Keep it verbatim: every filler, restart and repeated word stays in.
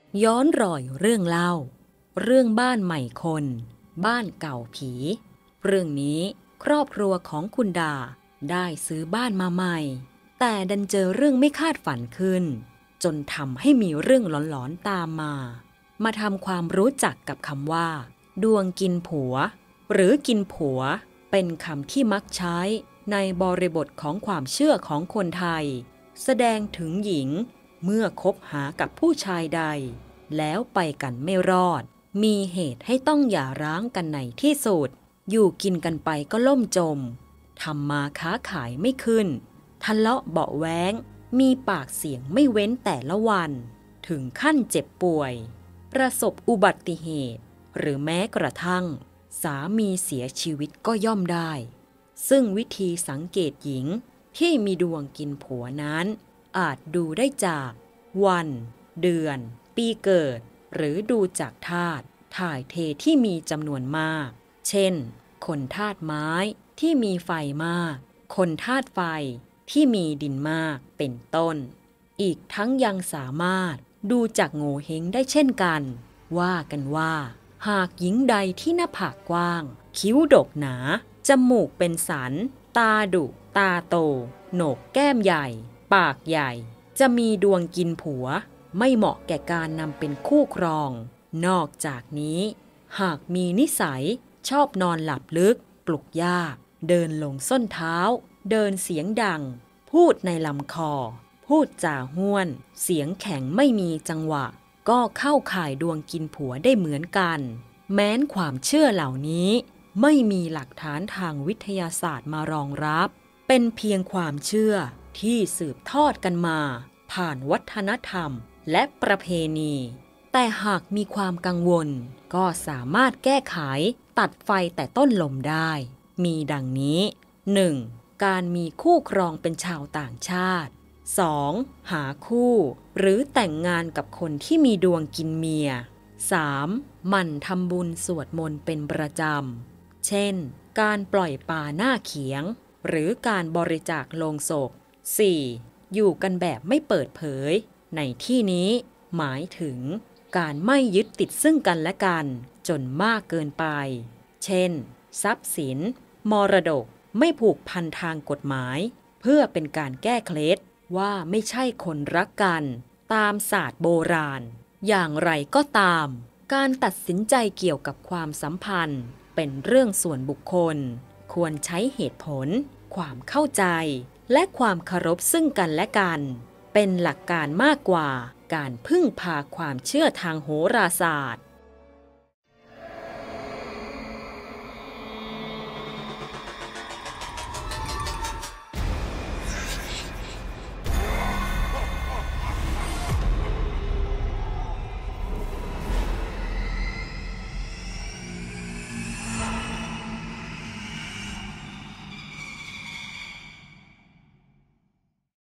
ย้อนรอยเรื่องเล่าเรื่องบ้านใหม่คนบ้านเก่าผีเรื่องนี้ครอบครัวของคุณดาได้ซื้อบ้านมาใหม่แต่ดันเจอเรื่องไม่คาดฝันขึ้นจนทำให้มีเรื่องหลอนๆตามมามาทำความรู้จักกับคำว่าดวงกินผัวหรือกินผัวเป็นคำที่มักใช้ในบริบทของความเชื่อของคนไทยแสดงถึงหญิงเมื่อคบหากับผู้ชายใดแล้วไปกันไม่รอดมีเหตุให้ต้องหย่าร้างกันในที่สุดอยู่กินกันไปก็ล่มจมทำมาค้าขายไม่ขึ้นทะเลาะเบาะแว้งมีปากเสียงไม่เว้นแต่ละวันถึงขั้นเจ็บป่วยประสบอุบัติเหตุหรือแม้กระทั่งสามีเสียชีวิตก็ย่อมได้ซึ่งวิธีสังเกตหญิงที่มีดวงกินผัวนั้นอาจดูได้จากวันเดือนปีเกิดหรือดูจากธาตุถ่ายเทที่มีจำนวนมากเช่นคนธาตุไม้ที่มีไฟมากคนธาตุไฟที่มีดินมากเป็นต้นอีกทั้งยังสามารถดูจากโงเห้งได้เช่นกันว่ากันว่าหากหญิงใดที่หน้าผากกว้างคิ้วดกหนาจมูกเป็นสันตาดุตาโตโหนกแก้มใหญ่ปากใหญ่จะมีดวงกินผัวไม่เหมาะแก่การนำเป็นคู่ครองนอกจากนี้หากมีนิสัยชอบนอนหลับลึกปลุกยากเดินลงส้นเท้าเดินเสียงดังพูดในลำคอพูดจาห้วนเสียงแข็งไม่มีจังหวะก็เข้าข่ายดวงกินผัวได้เหมือนกันแม้นความเชื่อเหล่านี้ไม่มีหลักฐานทางวิทยาศาสตร์มารองรับเป็นเพียงความเชื่อที่สืบทอดกันมาผ่านวัฒนธรรมและประเพณีแต่หากมีความกังวลก็สามารถแก้ไขตัดไฟแต่ต้นลมได้มีดังนี้ หนึ่ง. การมีคู่ครองเป็นชาวต่างชาติ สอง. หาคู่หรือแต่งงานกับคนที่มีดวงกินเมีย สาม. หมั่นทำบุญสวดมนต์เป็นประจำเช่นการปล่อยปลาหน้าเขียงหรือการบริจาคโลงศพ สี่. อยู่กันแบบไม่เปิดเผยในที่นี้หมายถึงการไม่ยึดติดซึ่งกันและกันจนมากเกินไปเช่นทรัพย์สินมรดกไม่ผูกพันทางกฎหมายเพื่อเป็นการแก้เคล็ดว่าไม่ใช่คนรักกันตามศาสตร์โบราณอย่างไรก็ตามการตัดสินใจเกี่ยวกับความสัมพันธ์เป็นเรื่องส่วนบุคคลควรใช้เหตุผลความเข้าใจและความเคารพซึ่งกันและกันเป็นหลักการมากกว่าการพึ่งพาความเชื่อทางโหราศาสตร์